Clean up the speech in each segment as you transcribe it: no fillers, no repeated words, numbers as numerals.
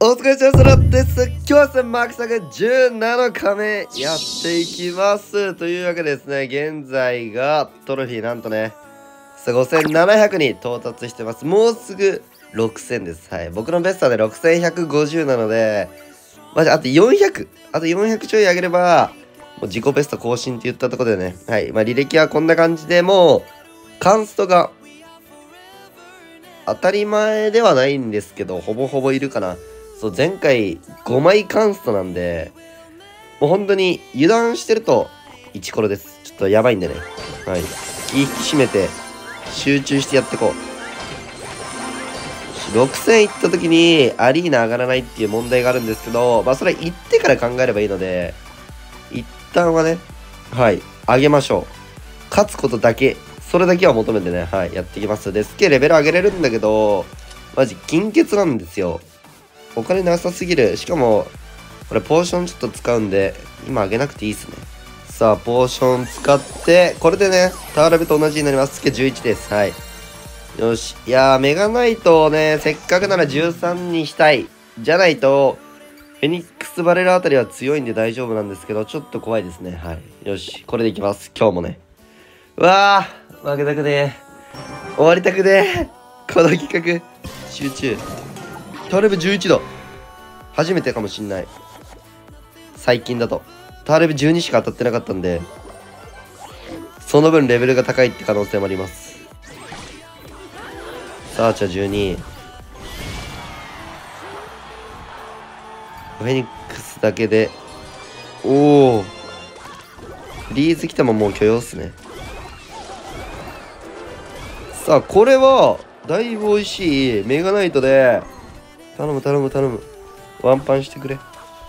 お疲れ様です。今日はですね、マークサが17日目やっていきます。というわけでですね、現在がトロフィーなんとね、5700に到達してます。もうすぐ6000です。はい。僕のベストはね、6150なので、マジあと400、あと400ちょい上げれば、もう自己ベスト更新って言ったところでね、はい。まあ履歴はこんな感じでもう、カンストが当たり前ではないんですけど、ほぼほぼいるかな。そう、前回5枚カンストなんで、もう本当に油断してると1コロです。ちょっとやばいんでね。はい。気引き締めて、集中してやっていこう。6000いった時にアリーナ上がらないっていう問題があるんですけど、まあそれ行ってから考えればいいので、一旦はね、はい、上げましょう。勝つことだけ、それだけは求めてね、はい、やっていきます。で、スケレベル上げれるんだけど、マジ金欠なんですよ。お金なさすぎる。しかも、これポーションちょっと使うんで、今あげなくていいですね。さあ、ポーション使って、これでね、タワーレベと同じになります。スケ11です。はい。よし。いやー、メガナイトをね、せっかくなら13にしたい。じゃないと、フェニックスバレルあたりは強いんで大丈夫なんですけど、ちょっと怖いですね。はい。よし。これでいきます。今日もね。うわー、負けたくねー。終わりたくねー。この企画。集中。タワーレベ11だ。初めてかもしんない。最近だと。タワーレベ12しか当たってなかったんで、その分レベルが高いって可能性もあります。さあ、じゃあ12。フェニックスだけで、おお。リーズ来てももう許容っすね。さあ、これは、だいぶ美味しいメガナイトで、頼む頼む頼む。ワンパンしてくれ。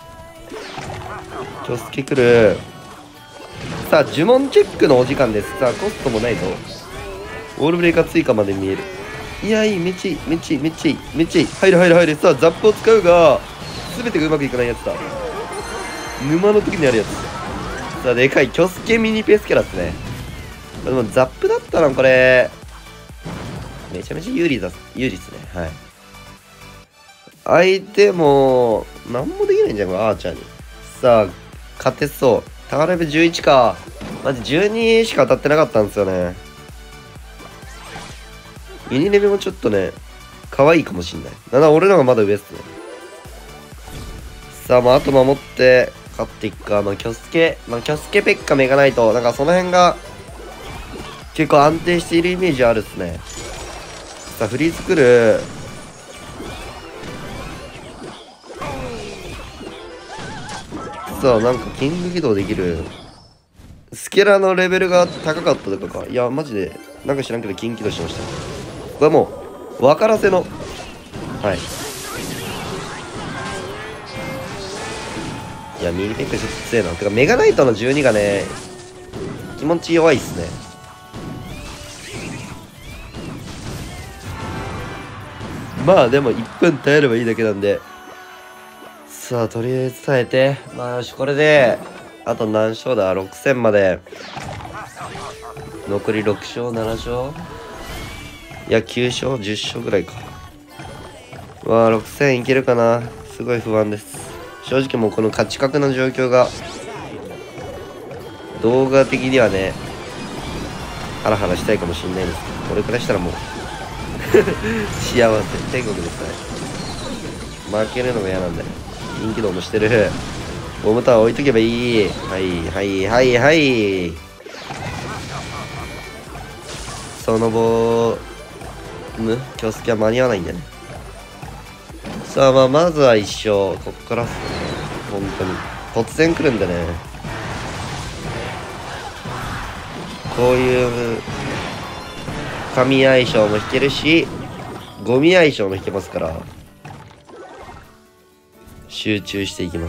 チョスケ来る。さあ、呪文チェックのお時間です。さあ、コストもないぞ。ウォールブレイカー追加まで見える。いや、いい、めっちゃいい、めっちゃいい、めっちゃいい、めっちゃいい。入る入る入る。さあ、ザップを使うが、全てがうまくいかないやつだ。沼の時にあるやつ。さあ、でかい。キョスケミニペスキャラっすね。でも、ザップだったらこれ、めちゃめちゃ有利っすね。はい。相手も、なんもできないんじゃん、これアーチャーに。さあ、勝てそう。タワーレベル11か。マジ12しか当たってなかったんですよね。ユニレベもちょっとね、可愛いかもしんない。なんだ、俺のがまだ上っすね。さあ、まあ、あと守って、勝っていくか。キョスケペッカメガないと、なんかその辺が、結構安定しているイメージあるっすね。さあ、フリーズ来る。さあ、なんかキング起動できる。スケラのレベルが高かったとかか。いや、マジで、なんか知らんけど、キング起動しました。これはもう、分からせの、はい。いや、ミニペックちょっと強いな。てか、メガナイトの12がね、気持ち弱いっすね。まあ、でも1分耐えればいいだけなんで。さあ、とりあえず耐えて。まあ、よし、これで、あと何勝だ ?6000 まで。残り6勝、7勝いや、9勝、10勝ぐらいか。わあ、6000いけるかな。すごい不安です。正直もうこの勝ち確の状況が、動画的にはね、ハラハラしたいかもしんないですけど、これからしたらもう幸せ、天国ですね。負けるのが嫌なんだよ。人気度もしてる。ボムタワー置いとけばいい。はいはいはいはい。そのボム、キョスキは間に合わないんだよね。さあ、まあ、まずは一勝。こっからっすね。本当に。突然来るんだね。こういう、神相性も引けるし、ゴミ相性も引けますから、集中していきます。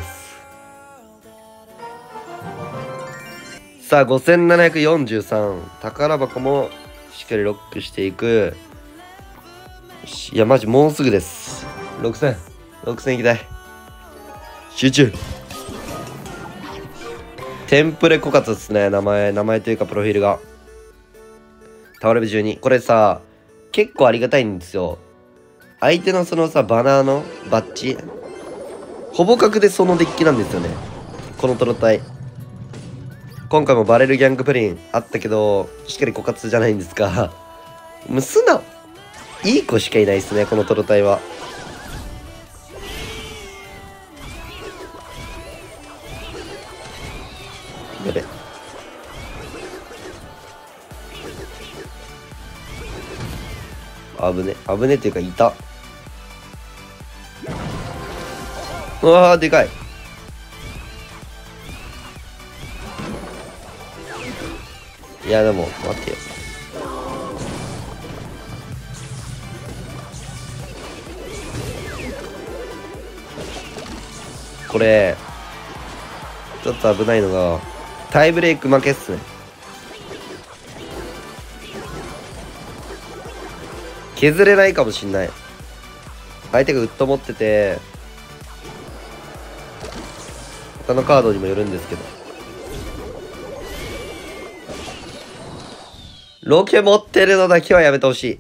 さあ、5743。宝箱もしっかりロックしていく。いや、マジもうすぐです。6000。6000いきたい。集中。テンプレ枯渇っすね。名前というかプロフィールが。タワーレベル12。これさ、結構ありがたいんですよ。相手のそのさ、バナーのバッジ。 ほぼ角でそのデッキなんですよね、このトロ隊。今回もバレルギャングプリンあったけど、しっかり枯渇じゃないんですか。もう素直いい子しかいないですね、このトロ隊は。やべ、危ね危ねっていうかいた。うわーでかい。いやでも待ってよ、これちょっと危ないのがタイブレイク負けっすね。削れないかもしんない。相手がウッド持ってて、他のカードにもよるんですけど、ロケ持ってるのだけはやめてほし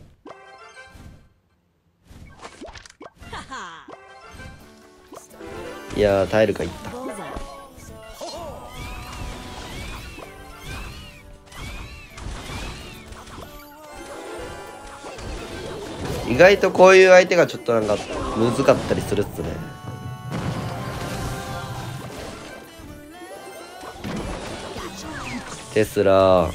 い。いやー耐えるかいった。意外とこういう相手がちょっとなんかむずかったりするっすね。テスラ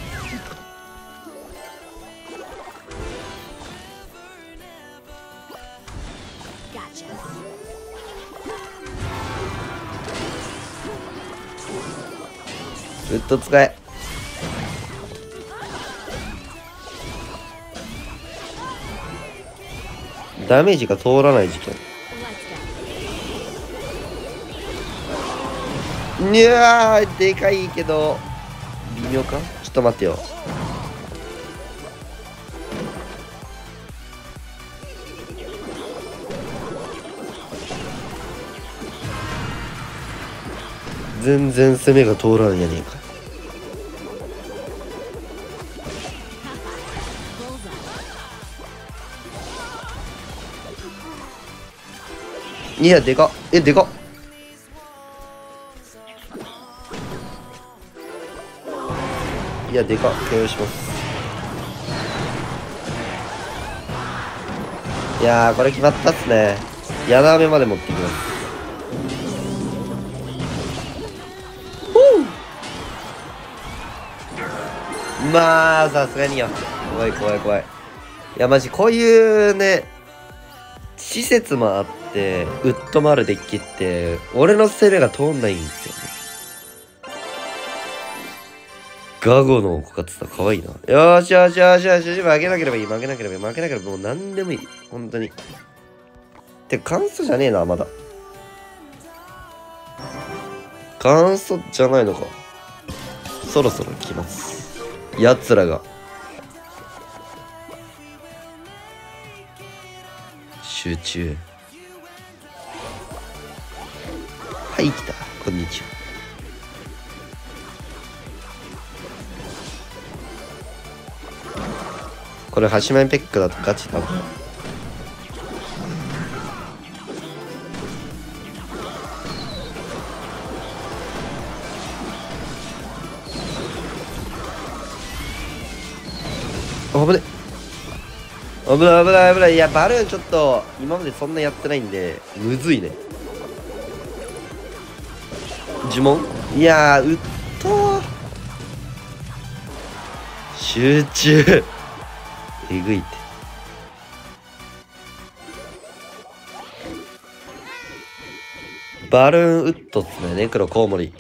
ウッド使え。ダメージが通らない事件。いやーでかいけど微妙か。ちょっと待ってよ。全然攻めが通らんやねえか。いやでかっ、でかっ。いやでかっ、KOします。いやーこれ決まったっすね。矢ダメまで持ってきます。まあさすがによ、怖い怖い怖い。いやマジこういうね施設もあってウッドもあるデッキって俺の攻めが通んないんですよね。ガゴの枯渇さかわいいな。よーしよしよしよしよし、負けなければいい、負けなければいい、負けなければもう何でもいい、本当に。てか簡素じゃねえな、まだ簡素じゃないのか。そろそろ来ます、やつらが。集中。はい来た、こんにちは。これ端面ペックだとガチだな。危ね、危ない危ない危ない。いやバルーンちょっと今までそんなやってないんでむずいね。呪文、いやーうっと集中えぐいって。バルーンウッドっすね、ネクロコウモリ。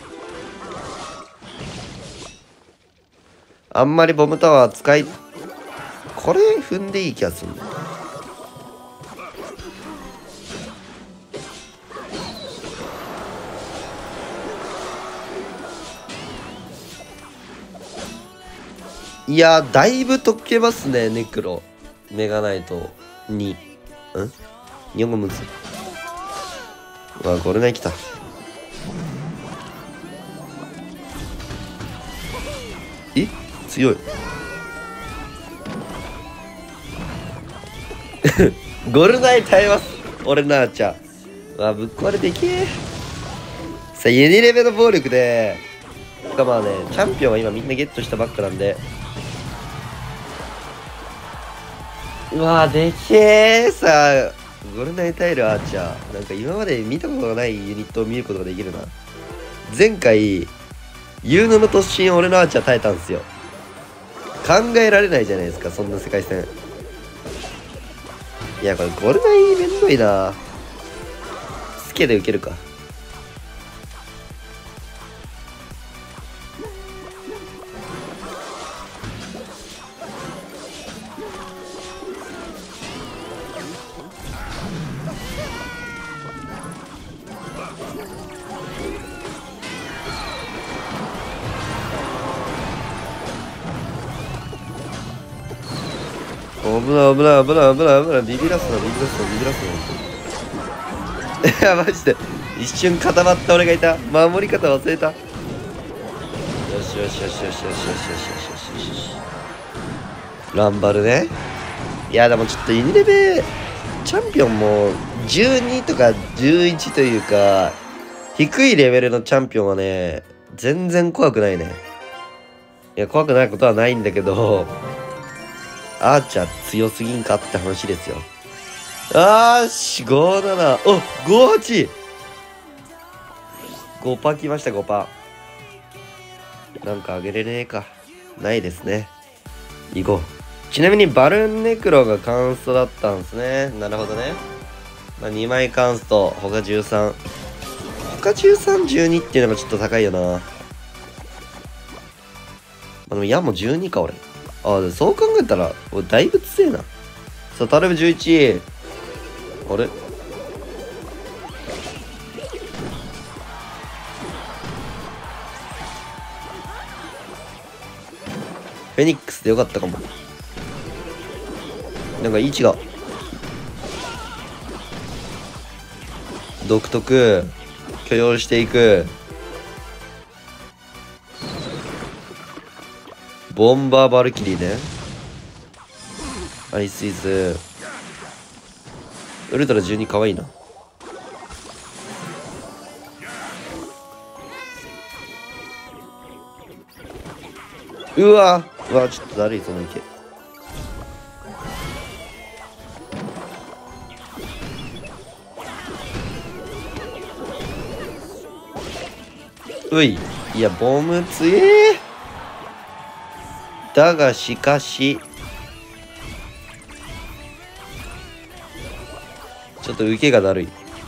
あんまりボムタワー使い、これ踏んでいい気がするんだ。いやだいぶ解けますね、ネクロメガナイトに。日本語むずい。うわゴルナイ来た。強いゴルナイ耐えます俺なーちゃん。 ぶっ壊れていけ。さあ、ユニレベの暴力で、まあね、チャンピオンは今みんなゲットしたばっかなんで。でけえ。さあ、ゴルナイタイルアーチャー。なんか今まで見たことがないユニットを見ることができるな。前回、ユーノの突進俺のアーチャー耐えたんですよ。考えられないじゃないですか、そんな世界戦。いや、これゴルナイめんどいな。スケで受けるか。危ない危ない危ない危ない危ない。ビビらすなビビらすなビビらすな。いやマジで一瞬固まった俺がいた。守り方忘れた。よしよしよしよしよしよしよしよしよしよし。ランバルね。いやでもちょっとユニレベチャンピオンも12とか11というか低いレベルのチャンピオンはね全然怖くないね。いや怖くないことはないんだけど、アーチャー強すぎんかって話ですよ。57。お、58。5パーきました、5パー。なんかあげれねえか。ないですね。行こう。ちなみにバルーンネクロがカンストだったんですね。なるほどね。2枚カンスト、他13。他13、12っていうのがちょっと高いよな。でも矢も12か、俺。そう考えたら、俺だいぶ強えな。さあ、タルブ11。あれフェニックスでよかったかも。なんか位置が。独特。許容していく。ボンバーバルキリーね。アイスイズ。ウルトラ12かわいいな。うわちょっとだるいその池。いやボム強え。だがしかしちょっと受けがだるい。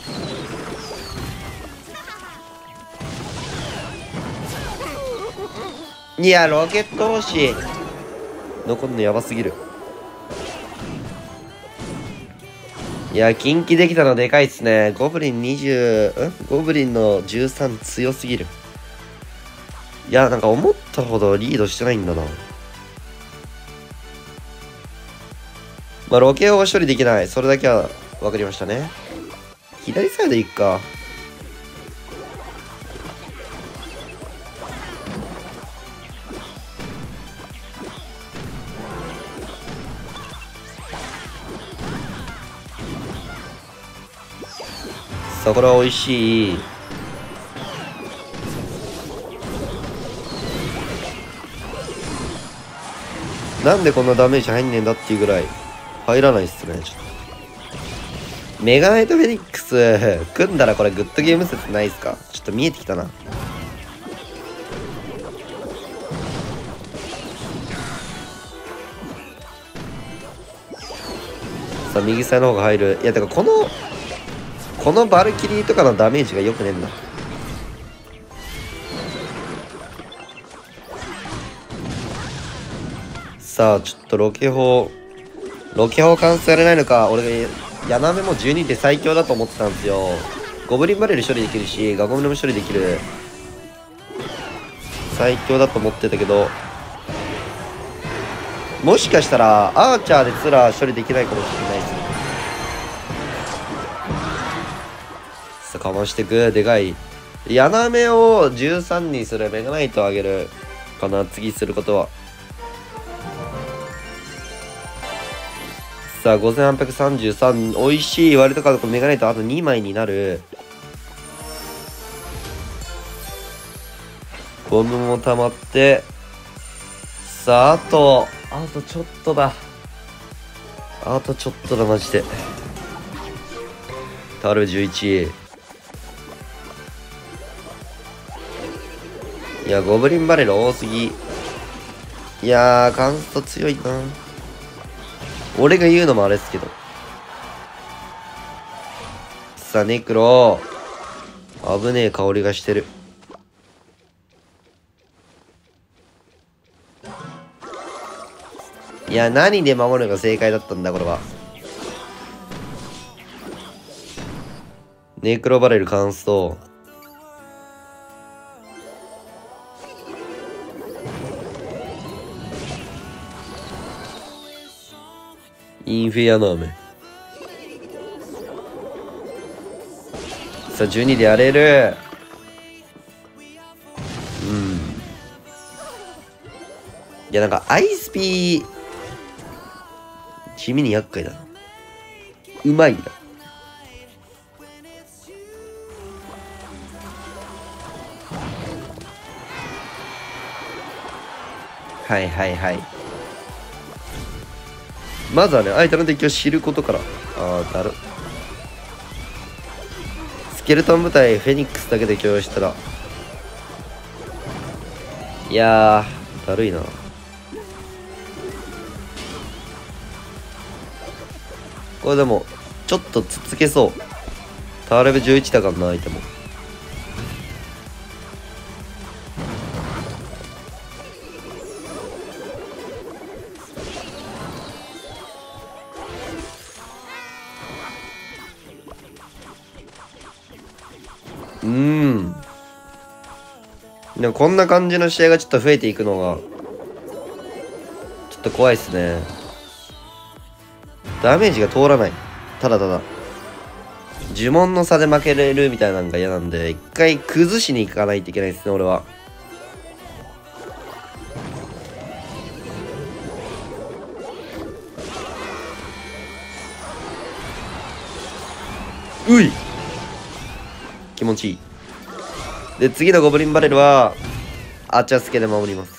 いやロケット押し残るのやばすぎる。いや近畿できたのでかいっすね。ゴブリン20ゴブリンの13強すぎる。いやなんか思ったほどリードしてないんだな。ロケを処理できない。それだけは分かりましたね。左サイド行くか。さあこれは美味しい。なんでこんなダメージ入んねえんだっていうぐらい入らないっすね。ちょっとメガナイトフェニックス組んだらこれグッドゲーム説ないっすか。ちょっと見えてきたな。さあ右サイの方が入る。いやだからこのバルキリーとかのダメージが良くねえんだ。さあちょっとロケ砲完成されないのか。俺ヤナメも12で最強だと思ってたんですよ。ゴブリンバレル処理できるしガゴムルも処理できる最強だと思ってたけど、もしかしたらアーチャーですら処理できないかもしれないですね。さあかましてく。でかいヤナメを13にする。メガナイトをあげるかな次することは。 さあ、5833。美味しい。ワイルドカード、これメガネイトあと2枚になる。ゴムも溜まって。さあ、あとちょっとだ。あとちょっとだ、マジで。タル11。いや、ゴブリンバレル多すぎ。いやー、カンスト強いな。俺が言うのもあれですけど。さあ、ネクロ。危ねえ香りがしてる。いや、何で守るのが正解だったんだ、これは。ネクロバレルカンスト。インフェアナーメ。さあ、12でやれる。いや、なんか、アイスピー、地味に厄介だな。うまいな。はいはいはい。まずはね、相手の敵を知ることから。だる。スケルトン部隊、フェニックスだけで共有したら。いやー、だるいな。これでも、ちょっとつつけそう。タワーレベル11だからな、相手も。でもこんな感じの試合がちょっと増えていくのが、ちょっと怖いっすね。ダメージが通らない。ただただ。呪文の差で負けれるみたいなのが嫌なんで、一回崩しに行かないといけないですね、俺は。うい気持ちいい。で、次のゴブリンバレルは、アチャスケで守ります。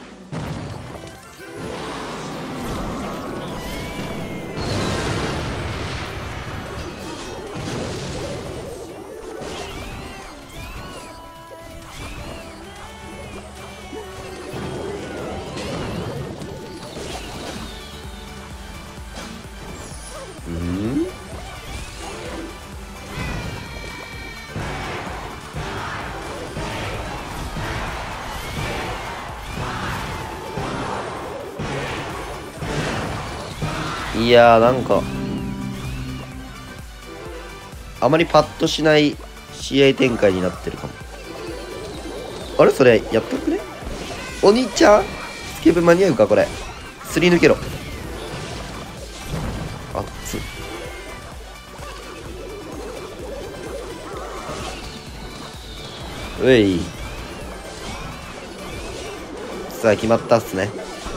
いやーなんかあまりパッとしない試合展開になってるかも。あれそれやったくね。お兄ちゃんスケブ間に合うかこれ。すり抜けろ。あっつうい。さあ決まったっすね。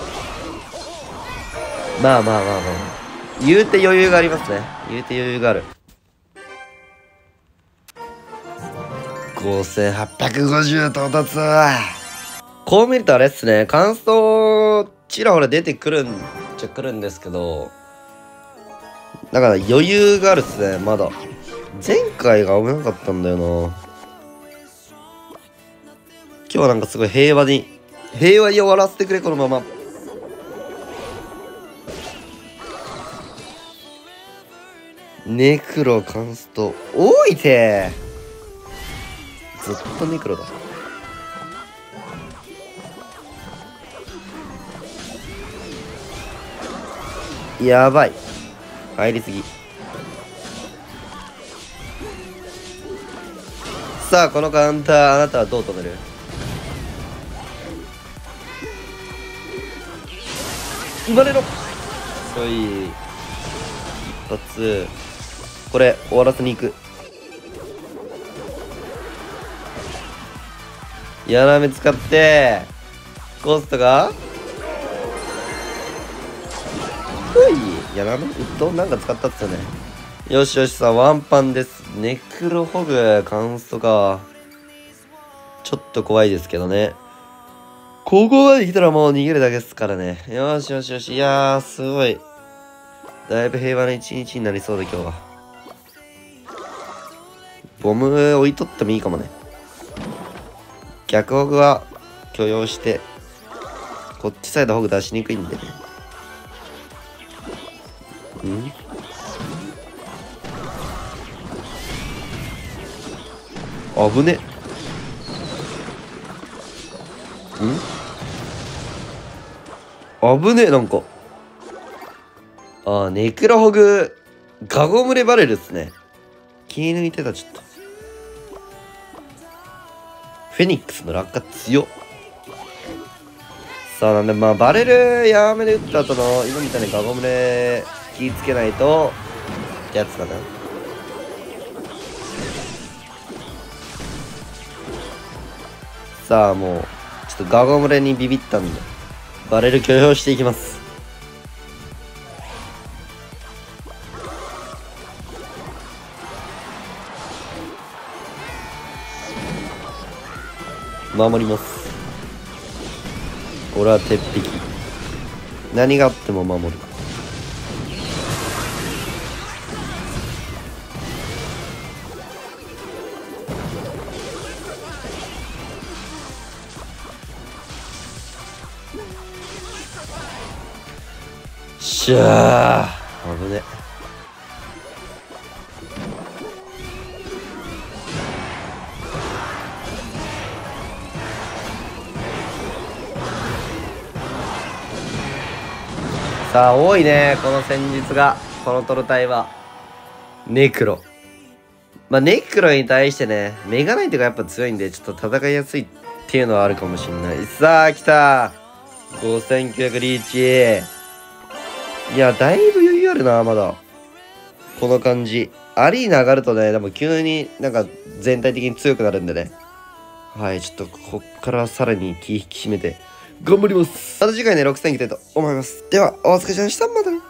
まあまあまあまあ言うて余裕がありますね。言うて余裕がある。5850到達。こう見るとあれっすね、感想ちらほら出てくるんちゃくるんですけど、だから余裕があるっすね。まだ前回が危なかったんだよな。今日はなんかすごい平和に終わらせてくれ、このまま。ネクロカンスト多いて。ずっとネクロだ。やばい入りすぎ。さあこのカウンターあなたはどう止める。生まれろ。おい一発これ終わらせに行く。やらめ使ってコストがほいいや、ウッドなんか使ったっすよね。よしよし、さ、ワンパンです。ネクロホグ、カンストか。ちょっと怖いですけどね。ここまで来たらもう逃げるだけですからね。よしよしよし。いやー、すごい。だいぶ平和な一日になりそうで今日は。ボム置いとってもいいかもね。逆ホグは許容して、こっちサイドホグ出しにくいんでね。危ね。危ねえ、なんか。ネクロホグ、ガゴムレバレルっすね。気抜いてた、ちょっと。フェニックスの落下強っ。さあ、なんで、まあ、バレルやめで打った後の、今みたいにガゴムレ気ぃつけないと、ってやつかな。さあ、もう、ちょっとガゴムレにビビったんで、バレル許容していきます。守ります。俺は鉄壁。何があっても守る。しゃー、危ね。さあ、多いね、この戦術が。このトルタイは。ネクロ。まあ、ネクロに対してね、メガナイトがやっぱ強いんで、ちょっと戦いやすいっていうのはあるかもしんない。さあ、来た。5900リーチ。いや、だいぶ余裕あるな、まだ。この感じ。アリーナ上がるとね、でも急になんか全体的に強くなるんでね。はい、ちょっとこっからさらに気引き締めて頑張ります。また次回ね、6000いきたいと思います。では、お疲れ様でした。またね。